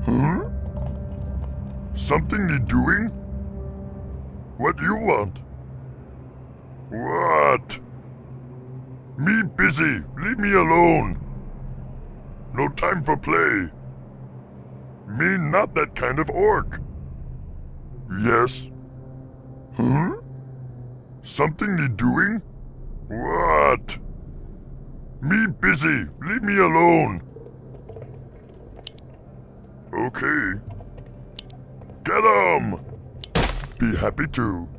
Huh? Something need doing? What do you want? What? Me busy. Leave me alone. No time for play. Me not that kind of orc. Yes? Huh? Something need doing? What? Me busy. Leave me alone. Okay. Get 'em! Be happy to.